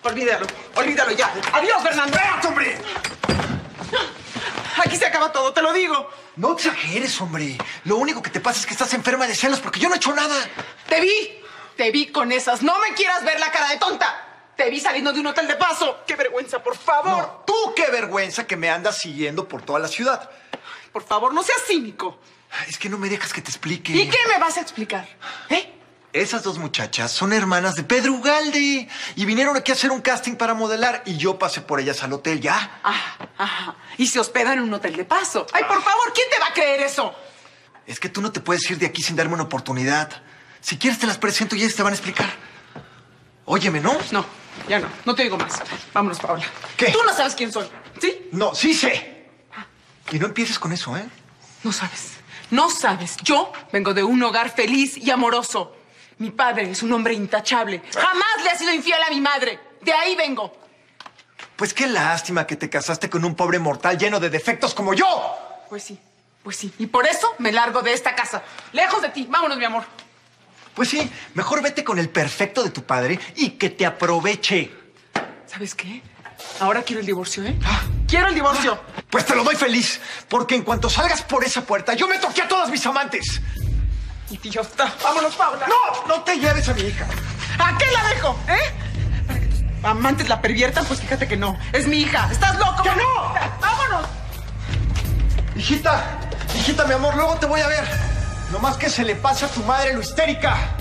Olvídalo, olvídalo ya. Adiós, Fernando. ¡Espérate, hombre! Aquí se acaba todo, te lo digo. No exageres, hombre. Lo único que te pasa es que estás enferma de celos porque yo no he hecho nada. Te vi con esas. No me quieras ver la cara de tonta. Te vi saliendo de un hotel de paso. ¡Qué vergüenza, por favor! No, tú qué vergüenza que me andas siguiendo por toda la ciudad. Por favor, no seas cínico. Es que no me dejas que te explique. ¿Y qué me vas a explicar? Esas dos muchachas son hermanas de Pedro Ugalde y vinieron aquí a hacer un casting para modelar y yo pasé por ellas al hotel, ¿ya? Ajá. Y se hospedan en un hotel de paso. Ay, por favor, ¿quién te va a creer eso? Es que tú no te puedes ir de aquí sin darme una oportunidad. Si quieres te las presento y ellas te van a explicar. Óyeme, ¿no? No, ya no. No te digo más. Vámonos, Paola. ¿Qué? Tú no sabes quién soy, ¿sí? No, sí sé. Y no empieces con eso, ¿eh? No sabes. No sabes. Yo vengo de un hogar feliz y amoroso. Mi padre es un hombre intachable. Jamás le ha sido infiel a mi madre. De ahí vengo. Pues qué lástima que te casaste con un pobre mortal lleno de defectos como yo. Pues sí. Y por eso me largo de esta casa. Lejos de ti. Vámonos, mi amor. Pues sí, mejor vete con el perfecto de tu padre y que te aproveche. ¿Sabes qué? Ahora quiero el divorcio, ¿eh? ¡Quiero el divorcio! Pues te lo doy feliz, porque en cuanto salgas por esa puerta, yo me toqué a todas mis amantes. Idiota. Vámonos, Paula. No te lleves a mi hija. ¿A qué la dejo? Para que tus amantes la perviertan, pues fíjate que no. Es mi hija. ¿Estás loco? ¡Que no! ¡Vámonos! Hijita, mi amor, luego te voy a ver. Nomás que se le pase a tu madre lo histérica.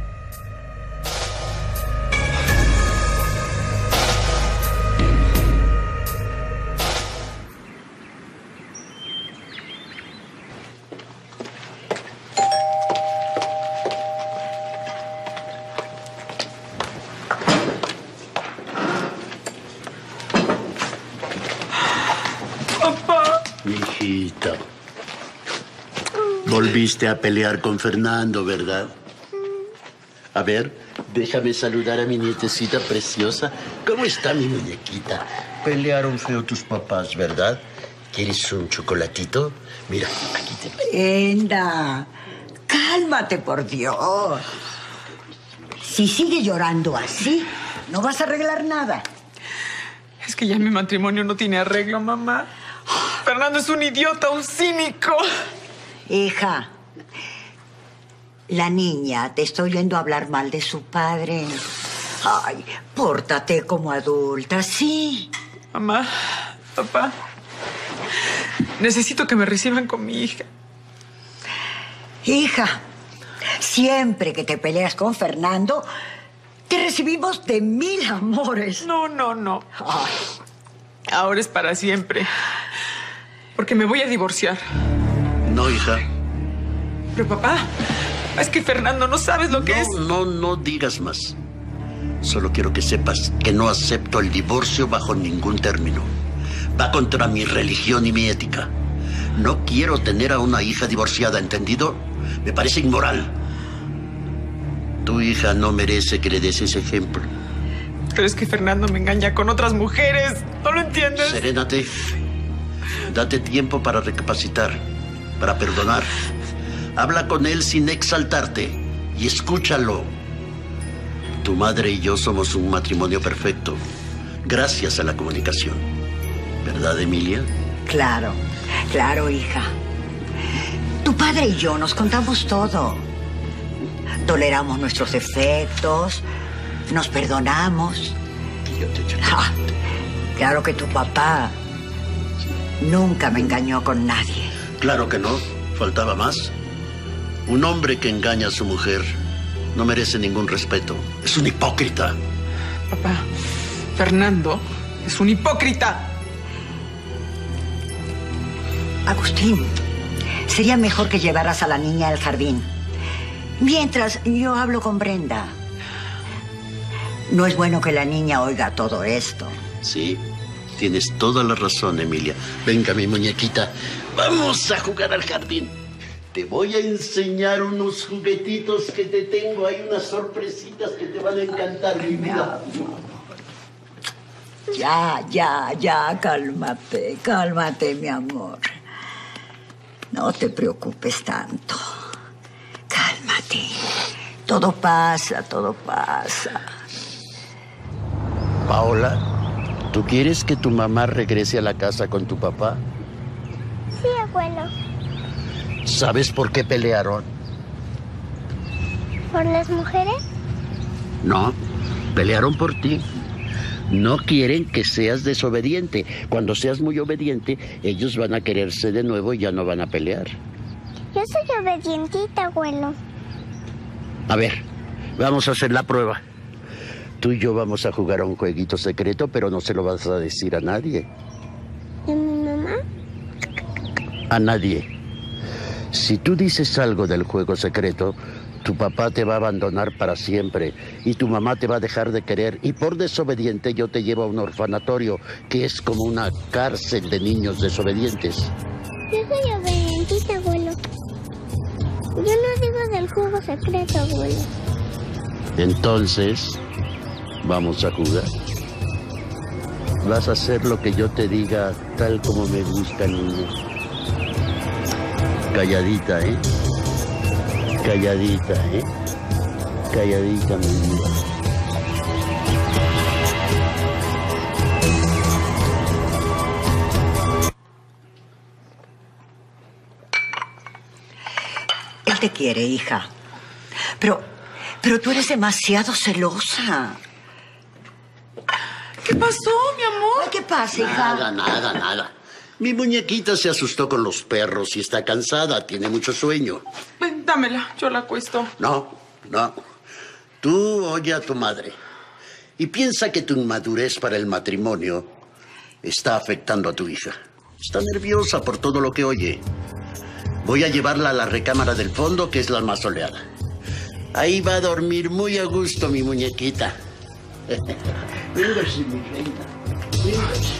Hijita, volviste a pelear con Fernando, ¿verdad? A ver, déjame saludar a mi nietecita preciosa. ¿Cómo está mi muñequita? Pelearon feo tus papás, ¿verdad? ¿Quieres un chocolatito? Mira, aquí te... Enda, cálmate, por Dios. Si sigue llorando así, no vas a arreglar nada. Es que ya mi matrimonio no tiene arreglo, mamá. Fernando es un idiota, un cínico. Hija, la niña te está oyendo hablar mal de su padre. Ay, pórtate como adulta, sí. Mamá, papá, necesito que me reciban con mi hija. Hija, siempre que te peleas con Fernando, te recibimos de 1000 amores. No. Ay. Ahora es para siempre. Porque me voy a divorciar. No, hija. Pero papá, es que Fernando no sabes lo que es. No digas más. Solo quiero que sepas que no acepto el divorcio bajo ningún término. Va contra mi religión y mi ética. No quiero tener a una hija divorciada, ¿entendido? Me parece inmoral. Tu hija no merece que le des ese ejemplo. Pero es que Fernando me engaña con otras mujeres. ¿No lo entiendes? Serénate. Date tiempo para recapacitar, para perdonar. Habla con él sin exaltarte y escúchalo. Tu madre y yo somos un matrimonio perfecto, gracias a la comunicación. ¿Verdad, Emilia? Claro, hija. Tu padre y yo nos contamos todo. Toleramos nuestros defectos, nos perdonamos. Claro que tu papá nunca me engañó con nadie. Claro que no, faltaba más. Un hombre que engaña a su mujer no merece ningún respeto. Es un hipócrita. Papá, Fernando es un hipócrita. Agustín, sería mejor que llevaras a la niña al jardín. Mientras yo hablo con Brenda. No es bueno que la niña oiga todo esto. Sí, tienes toda la razón, Emilia. Venga, mi muñequita, vamos a jugar al jardín. Te voy a enseñar unos juguetitos que te tengo. Hay unas sorpresitas que te van a encantar, mi vida. Ya, cálmate, mi amor. No te preocupes tanto. Cálmate. Todo pasa. Paola, ¿tú quieres que tu mamá regrese a la casa con tu papá? Sí, abuelo. ¿Sabes por qué pelearon? ¿Por las mujeres? No, pelearon por ti. No quieren que seas desobediente. Cuando seas muy obediente, ellos van a quererse de nuevo y ya no van a pelear. Yo soy obedientita, abuelo. A ver, vamos a hacer la prueba. Tú y yo vamos a jugar a un jueguito secreto, pero no se lo vas a decir a nadie. ¿Y mi mamá? A nadie. Si tú dices algo del juego secreto, tu papá te va a abandonar para siempre y tu mamá te va a dejar de querer y por desobediente yo te llevo a un orfanatorio que es como una cárcel de niños desobedientes. Yo soy obedientita, abuelo. Yo no digo del juego secreto, abuelo. Entonces, vamos a jugar. Vas a hacer lo que yo te diga tal como me gusta, niña. Calladita, ¿eh? Calladita, ¿eh? Calladita, mi vida. Él te quiere, hija. Pero tú eres demasiado celosa. ¿Qué pasó, mi amor? Ay, ¿qué pasa, hija? Nada. Mi muñequita se asustó con los perros y está cansada, tiene mucho sueño. Ven, dámela, yo la acuesto. No. Tú oye a tu madre y piensa que tu inmadurez para el matrimonio está afectando a tu hija. Está nerviosa por todo lo que oye. Voy a llevarla a la recámara del fondo, que es la más soleada. Ahí va a dormir muy a gusto mi muñequita. Véngase, mi reina. Véngase.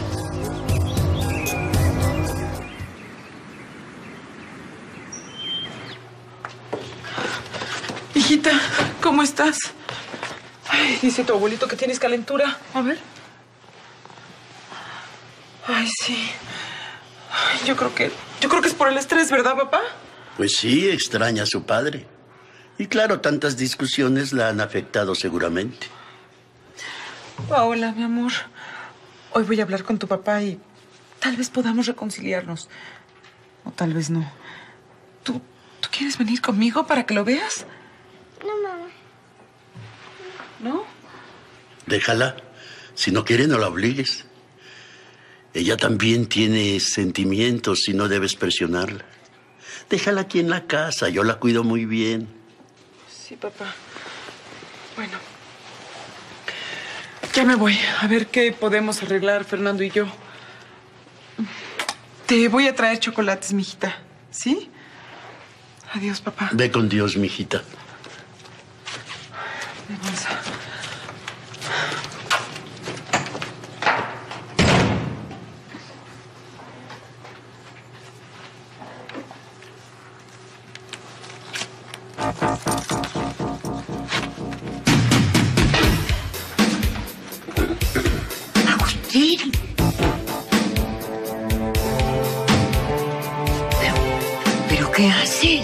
Hijita, ¿cómo estás? Ay, dice tu abuelito que tienes calentura. A ver. Ay, sí. Ay, yo creo que es por el estrés, ¿verdad, papá? Pues sí, extraña a su padre. Y claro, tantas discusiones la han afectado seguramente. Paola, mi amor, hoy voy a hablar con tu papá y tal vez podamos reconciliarnos. O tal vez no. ¿Tú quieres venir conmigo para que lo veas? No, mamá. ¿No? Déjala. Si no quiere, no la obligues. Ella también tiene sentimientos y no debes presionarla. Déjala aquí en la casa, yo la cuido muy bien. Sí, papá. Bueno. Ya me voy. A ver qué podemos arreglar, Fernando y yo. Te voy a traer chocolates, mijita. ¿Sí? Adiós, papá. Ve con Dios, mijita. Mi bolsa. Agustín. ¿Pero qué haces?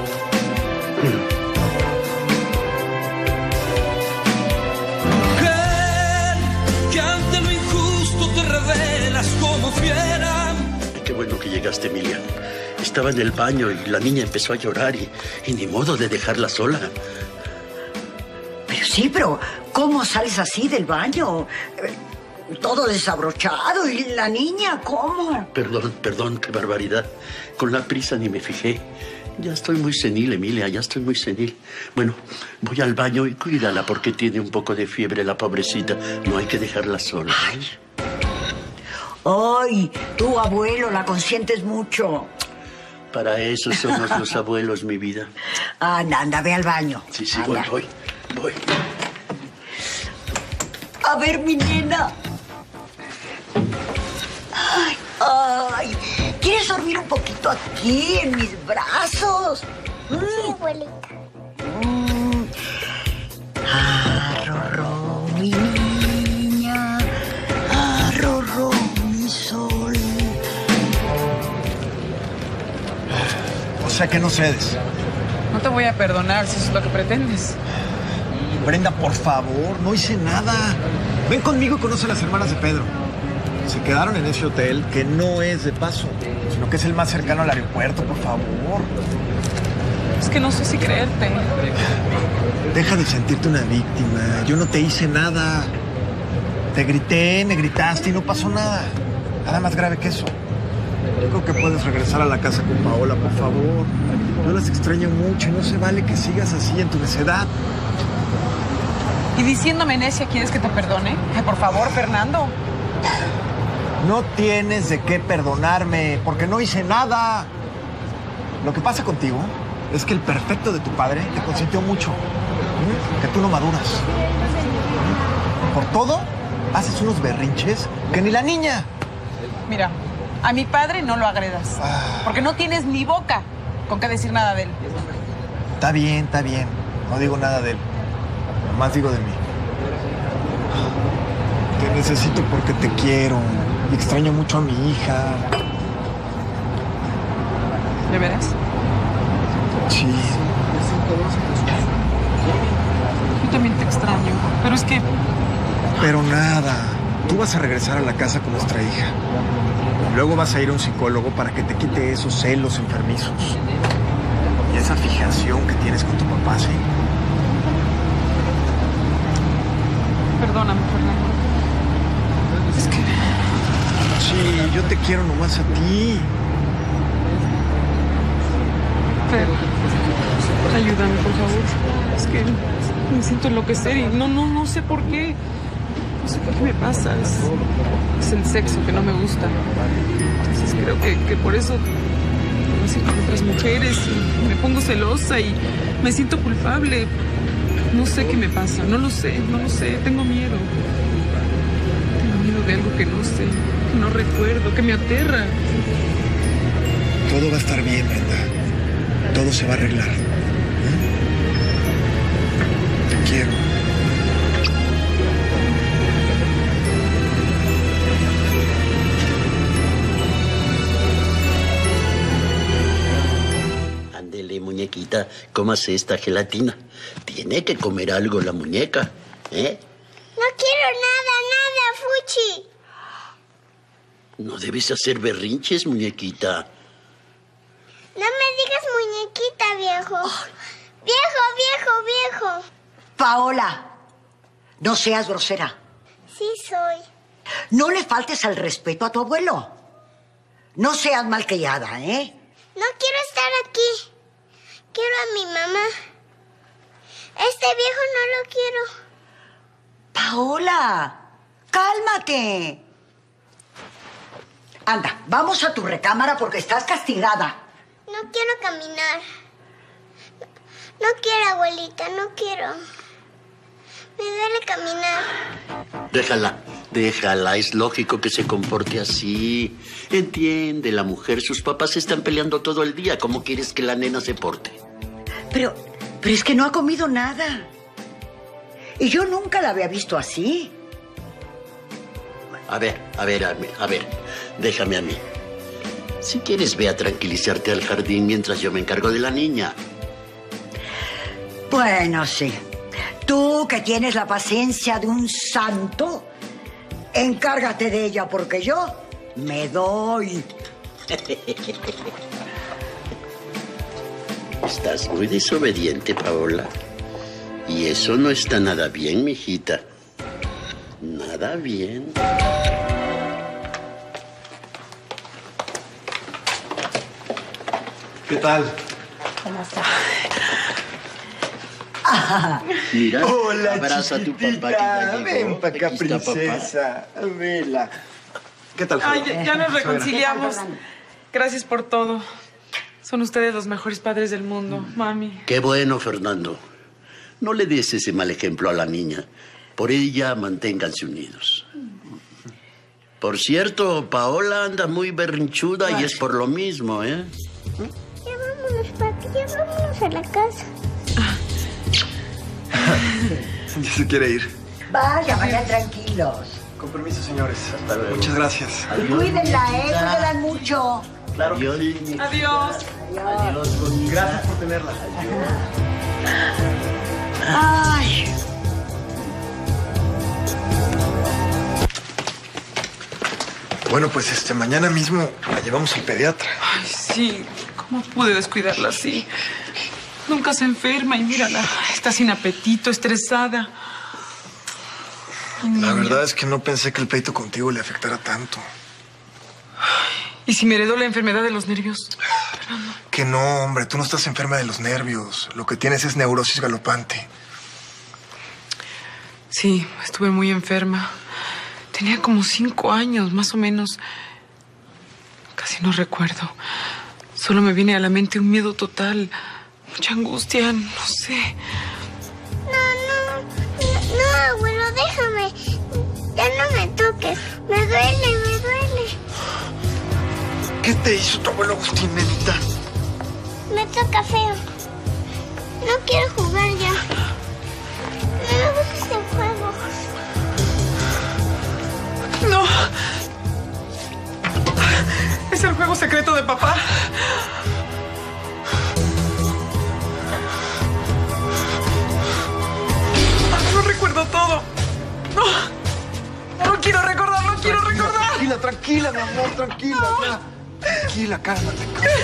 Que ante lo injusto te revelas como fiera. Qué bueno que llegaste, Emilia. Estaba en el baño y la niña empezó a llorar y ni modo de dejarla sola. Pero sí, pero ¿cómo sales así del baño? Todo desabrochado. ¿Y la niña cómo? Perdón, qué barbaridad. Con la prisa ni me fijé. Ya estoy muy senil, Emilia, ya estoy muy senil. Bueno, voy al baño y cuídala porque tiene un poco de fiebre la pobrecita. No hay que dejarla sola. Ay, tu abuelo, la consientes mucho. Para eso somos los abuelos, mi vida. Anda, ve al baño. Sí, Anda. voy. A ver, mi nena. Ay, ¿quieres dormir un poquito aquí, en mis brazos? Sí, abuelita. Rorró, mi niña. Rorró, mi sol. O sea que no cedes. No te voy a perdonar si eso es lo que pretendes. Brenda, por favor, no hice nada. Ven conmigo y conoce a las hermanas de Pedro. Se quedaron en ese hotel que no es de paso, sino que es el más cercano al aeropuerto, por favor. Es que no sé si creerte. Deja de sentirte una víctima. Yo no te hice nada. Te grité, me gritaste y no pasó nada. Nada más grave que eso. Yo creo que puedes regresar a la casa con Paola, por favor. Yo las extraño mucho y no se vale que sigas así en tu necedad. ¿Y diciéndome necia quieres que te perdone? Ay, por favor, Fernando. No tienes de qué perdonarme, porque no hice nada. Lo que pasa contigo es que el perfecto de tu padre te consintió mucho. Que tú no maduras. Por todo, haces unos berrinches que ni la niña. Mira, a mi padre no lo agredas. Porque no tienes ni boca con qué decir nada de él. Está bien, está bien. No digo nada de él. Nomás digo de mí. Te necesito porque te quiero. Y extraño mucho a mi hija. ¿De veras? Sí. Yo también te extraño. Pero es que... Pero nada. Tú vas a regresar a la casa con nuestra hija. Luego vas a ir a un psicólogo para que te quite esos celos enfermizos. Y esa fijación que tienes con tu papá, ¿sí? Perdóname, Fernando. Es que... Sí, yo te quiero nomás a ti. Fer, ayúdame, por favor. Es que me siento enloquecer y no sé por qué. No sé por qué me pasa. Es el sexo que no me gusta. Entonces creo que por eso me siento con otras mujeres y me pongo celosa y me siento culpable. No sé qué me pasa, no lo sé. Tengo miedo. Tengo miedo de algo que no sé, que no recuerdo, que me aterra. Todo va a estar bien, Brenda. Todo se va a arreglar. Te quiero. Ándele, muñequita, cómase esta gelatina. Tiene que comer algo la muñeca, ¿eh? No quiero nada, Fuchi. No debes hacer berrinches, muñequita. No me digas muñequita, viejo. Viejo. Paola, no seas grosera. Sí soy. No le faltes al respeto a tu abuelo. No seas malcriada, ¿eh? No quiero estar aquí. Quiero a mi mamá. Este viejo no lo quiero. Paola, cálmate. Anda, vamos a tu recámara porque estás castigada. No quiero caminar. No quiero, abuelita, no quiero. Me duele caminar. Déjala, es lógico que se comporte así. Entiende, la mujer, sus papás están peleando todo el día. ¿Cómo quieres que la nena se porte? Pero es que no ha comido nada. Y yo nunca la había visto así. A ver, déjame a mí. Si quieres, ve a tranquilizarte al jardín mientras yo me encargo de la niña. Bueno, sí. Tú que tienes la paciencia de un santo, encárgate de ella porque yo me doy. Estás muy desobediente, Paola. Y eso no está nada bien, mijita. Nada bien. ¿Qué tal? ¿Cómo está? Mira, Hola, abraza a tu chiquitita. papá que ya llegó. Ven para acá, Aquí está papá. princesa. Vela. ¿Qué tal, Ay, Fernando? ya nos reconciliamos. Fernando? Gracias por todo. Son ustedes los mejores padres del mundo, mami. Qué bueno, Fernando. No le des ese mal ejemplo a la niña. Por ella, manténganse unidos. Por cierto, Paola anda muy berrinchuda y es por lo mismo, ¿eh? Ya vámonos, papi, ya vámonos a la casa. Ya se quiere ir. Vayan tranquilos. Con permiso, señores. Hasta luego. Muchas gracias. Cuídenla, cuídenla mucho. Claro. Adiós. Adiós. Adiós, bonita. Gracias por tenerla. Ay. Bueno, pues mañana mismo la llevamos al pediatra. Ay, sí. ¿Cómo pude descuidarla así? Nunca se enferma y mírala. Está sin apetito, estresada. Ay, La niña. verdad es que no pensé que el pleito contigo le afectara tanto. ¿Y si me heredó la enfermedad de los nervios? Que no, hombre, tú no estás enferma de los nervios. Lo que tienes es neurosis galopante. Sí, estuve muy enferma. Tenía como 5 años, más o menos. Casi no recuerdo. Solo me viene a la mente un miedo total. Mucha angustia, no sé. No, abuelo, déjame. Ya no me toques. Me duele. ¿Qué te hizo tu abuelo Agustín, nenita? Me toca feo. No quiero jugar ya. No me gusta este juego. No. Es el juego secreto de papá. No recuerdo todo. No quiero recordar, no quiero recordar. Tranquila, mi amor, tranquila. Ya. Tranquila, cálmate.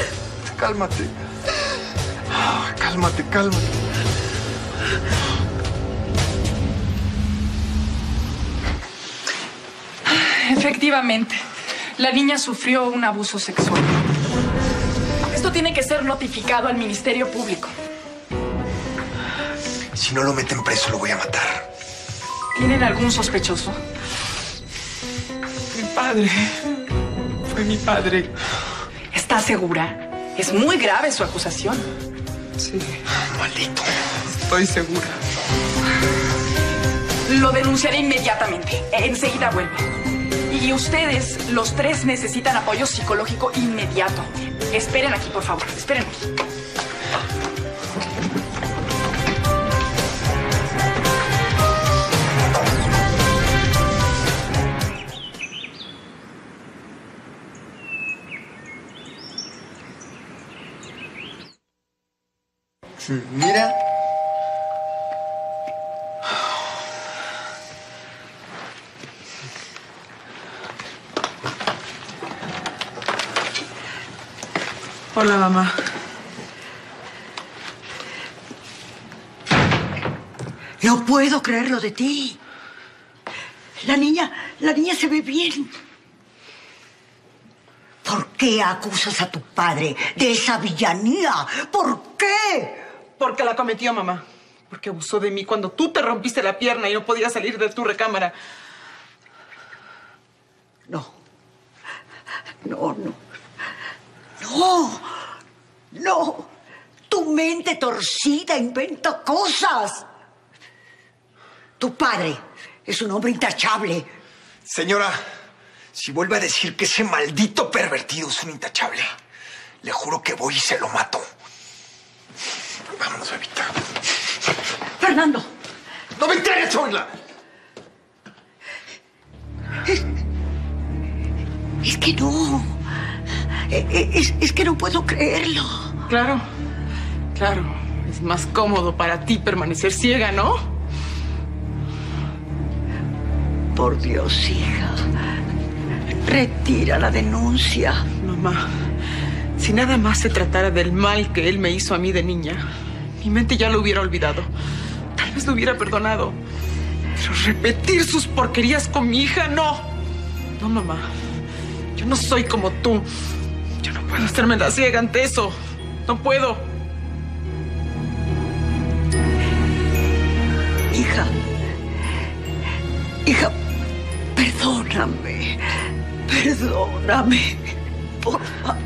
Cálmate. Efectivamente, la niña sufrió un abuso sexual. Esto tiene que ser notificado al Ministerio Público. Si no lo meten preso, lo voy a matar. ¿Tienen algún sospechoso? Mi padre. Fue mi padre. ¿Está segura? Es muy grave su acusación. Sí, Maldito. estoy segura. Lo denunciaré inmediatamente. Enseguida vuelvo. Y ustedes, los 3, necesitan apoyo psicológico inmediato. Esperen aquí, por favor. Espérenos. Mira. Hola, mamá. No puedo creerlo de ti. La niña se ve bien. ¿Por qué acusas a tu padre de esa villanía? ¿Por qué? Porque la cometió, mamá. Porque abusó de mí cuando tú te rompiste la pierna y no podías salir de tu recámara. No. Tu mente torcida inventa cosas. Tu padre es un hombre intachable. Señora, si vuelve a decir que ese maldito pervertido es un intachable, le juro que voy y se lo mato. Vámonos, bebita. Fernando. ¡No me interesa oírla! Es que no. Es que no puedo creerlo. Claro. Es más cómodo para ti permanecer ciega, ¿no? Por Dios, hija. Retira la denuncia. Mamá, si nada más se tratara del mal que él me hizo a mí de niña, mi mente ya lo hubiera olvidado. Tal vez lo hubiera perdonado. Pero repetir sus porquerías con mi hija, no. No, mamá. Yo no soy como tú. Yo no puedo hacerme la ciega ante eso. No puedo. Hija, perdóname. Por favor.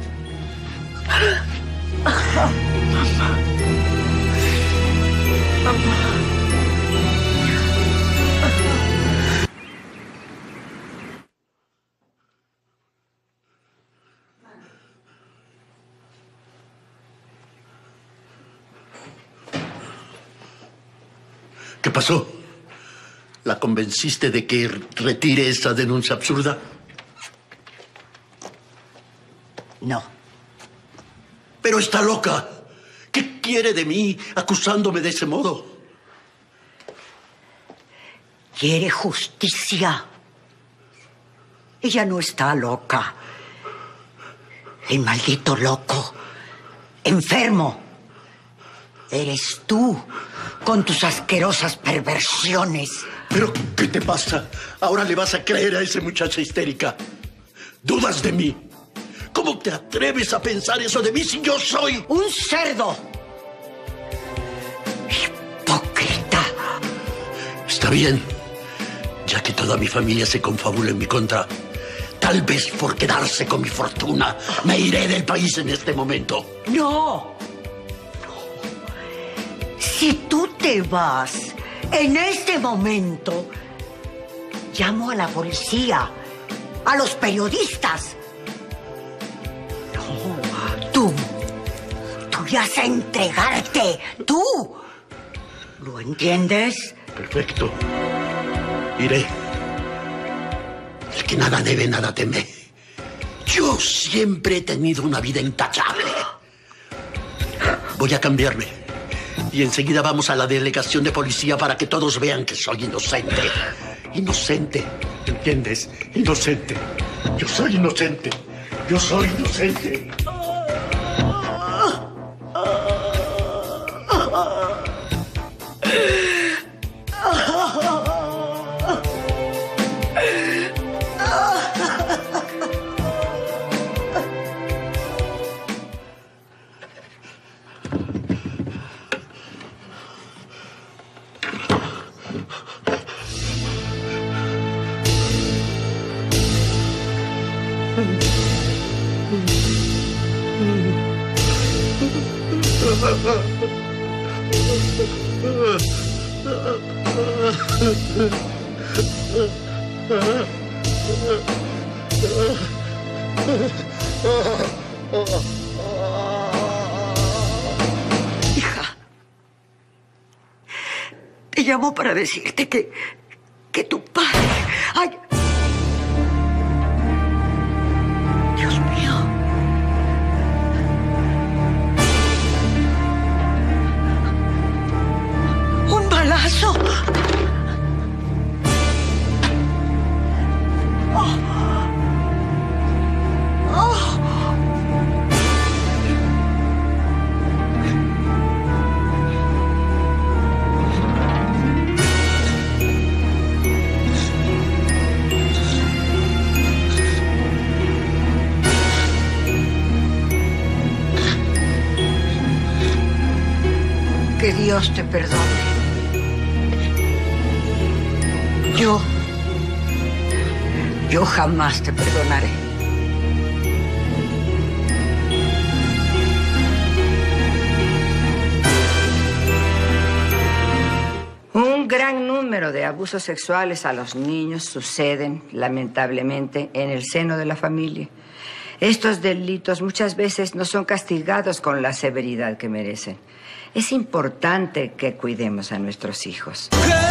Mamá. ¿Qué pasó? ¿La convenciste de que retire esa denuncia absurda? No. Pero está loca. ¿Qué quiere de mí acusándome de ese modo? Quiere justicia. Ella no está loca. El maldito loco, enfermo, eres tú, con tus asquerosas perversiones. ¿Pero qué te pasa? ¿Ahora le vas a creer a esa muchacha histérica? ¿Dudas de mí? ¿Cómo te atreves a pensar eso de mí si yo soy ¡un cerdo! ¡Hipócrita! Está bien, ya que toda mi familia se confabula en mi contra. Tal vez por quedarse con mi fortuna me iré del país en este momento. ¡No! Si tú te vas en este momento, llamo a la policía, a los periodistas. No, tú vas a entregarte, tú. ¿Lo entiendes? Perfecto. Iré. El que nada debe, nada teme. Yo siempre he tenido una vida intachable. Voy a cambiarme. Y enseguida vamos a la delegación de policía para que todos vean que soy inocente. Inocente, ¿entiendes? Inocente. Yo soy inocente. Yo soy inocente. Hija, te llamo para decirte que tu padre... ¡Ay! Dios mío. ¡Un balazo! Que Dios te perdone. Yo jamás te perdonaré. Un gran número de abusos sexuales a los niños suceden, lamentablemente, en el seno de la familia. Estos delitos muchas veces no son castigados con la severidad que merecen. Es importante que cuidemos a nuestros hijos.